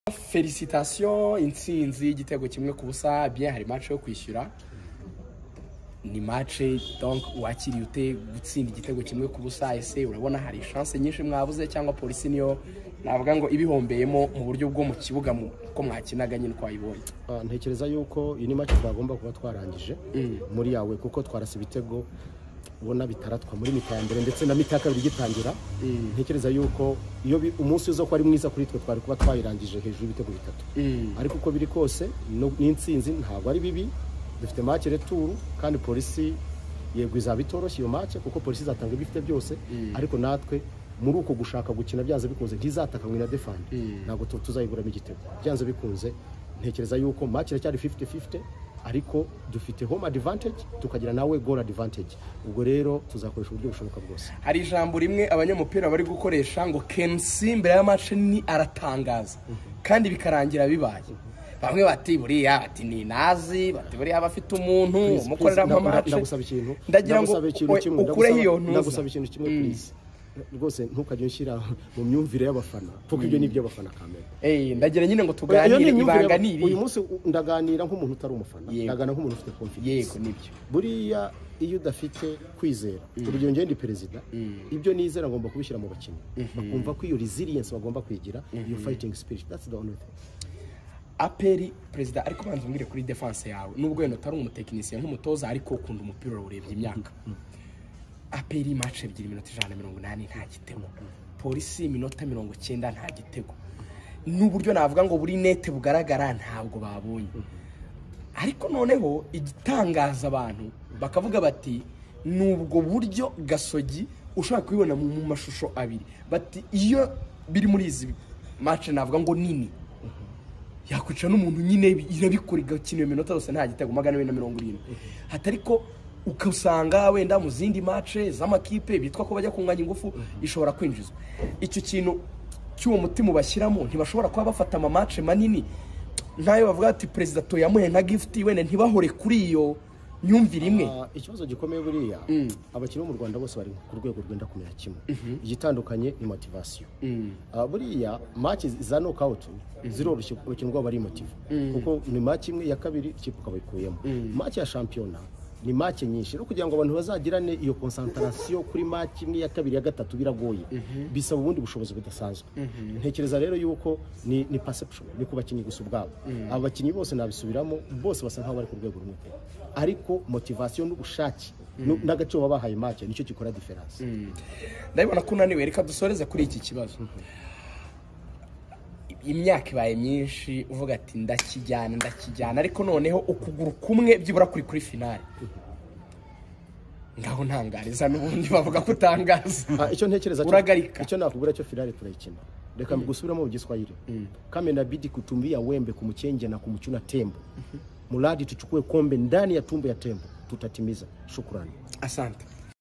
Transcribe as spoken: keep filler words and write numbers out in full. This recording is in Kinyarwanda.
Félicitations, intsinzi igitego kimwe ku busa, bien hari match yo kwishyura. Ni match donc wakiriye ute gutsinda igitego kimwe ku busa, ese urabona hari chance nyinshi mwabuze cyangwa polisi niyo navuga ngo ibihombeyemo mu buryo bwo mu kibuga ko mwakinaga nyine kwayibonye? Ntekereza yuko iyi ni match twagomba kuba twarangije muri yawe kuko twarasa ibitego ubona bitaratwa muri mita ya mbere ndetse na mita ya kabiri gitangira. Ntekereza yuko iyo umunsi uzo ko ari mwiza kuri twe twari kuba twayirangije hejuru y'ibitego bitatu, ariko uko biri kose n'intsinzi ntabwo ari bibi. Dufite match retour kandi polisi yego izabitoroshye iyo match kuko polisi zatanga ibifite byose, ariko natwe muri uko gushaka gukina byanze bikunze ntizataka mwina defend, ntabwo tuzayiguramo igitego byanze bikunze. Ntekereza yuko match iracyari fifty fifty, ariko dufite home advantage tukagira nawe goal advantage. Ubwo rero tuzakoresha uburyo bushoboka bwose. Hari ijambo rimwe abanyamupira bari gukoresha ngo K N C mbere ya match ni aratangaza kandi bikarangira bibaye. Bamwe bati buriya bati ni nazi, bati buriya bafite umuntu umukorera mu match. Ndagusaba ikintu, ndagira ngo ukure hiyo ntuza. Ndagusaba ikintu kimwe please. Rwose ntukajye unshyira mu myumvire y'abafana kuko ibyo nibyo abafana kamera. Eh ndagira nyine ngo tuganire ibanga niri. Uyu munsi ndaganira nk'umuntu utari umufana, ndagana nk'umuntu ufite confidence. Yego nibyo. Buriya iyo udafite kwizera, urugero ngende perezida, ibyo nizera ngomba kubishyira mu bakinnyi bakumva ko iyo resilience bagomba kwigira, iyo fighting spirit, that's the only thing. Aperi perezida ariko banze umbwire kuri defense yawe nubwo yeno tari umutekinisiye nk'umutoza ariko ukunda umupira urebye imyaka. Aperi match ebyiri minota ijana na mirongo inani nta gitego, polisi minota mirongo icyenda nta gitego. N'uburyo navuga ngo buri net bugaragara ntabwo babonye, ariko noneho igitangaza abantu bakavuga bati nubwo buryo Gasogi ushaka kubibona mu mashusho abiri, bati iyo biri muri izi match navuga ngo nini yakwica n'umuntu nyine irabikora igakina minota yose nta gitego magana abiri na mirongo irindwi. Hatariko ukasanga wenda mu zindi match z'amakipe bitwa ko bajya kunganya ingufu ishobora kwinjizwa. Icyo kintu cy'uwo mutima bashyiramo ntibashobora kuba bafata ama match manini ntayo bavuga ati perezida to yamuhe nka gift wenda ntibahore kuri iyo nyumvira imwe. Ikibazo gikomeye buriya abakinnyi mu Rwanda bose bari ku rwego rwenda kumera kimwe, igitandukanye ni motivation. Buriya match za knockout ziroroshye abakinnyi bari motive kuko ni match imwe ya kabiri ikipe kabayikuyemo. Match ya championa ni match nyinshi no kugira ngo abantu bazagirane iyo concentration kuri match imwe ya kabiri ya gatatu biragoye, bisaba ubundi bushobozi budasanzwe. Ntekereza rero yuko ni ni perception ni kubakinnyi gusa ubwabo. Abakinnyi bose nabisubiramo bose basa nkaho bari ku rwego rumwe, ariko motivation n'ubushake n'agaciro babahaye match nicyo gikora difference. Ndabona ko naniwe reka dusoreze kuri iki kibazo. Imyaka ibaye myinshi uvuga ati ndakijyana ndakijyana ariko noneho ukuguru kumwe byibura kuri kuri finale ngaho ntangariza n'ubundi bavuga ko utangaza. Icyo ntekereza uragarika icyo nakubwira cyo finale turayikina. Reka mbigusubiramo mu Giswahili. Kama inabidi kutumbia wembe kumchenge na kumchuna tembo, muradi tuchukue kombe ndani ya tumbo ya tembo, tutatimiza. Shukrani. Asante.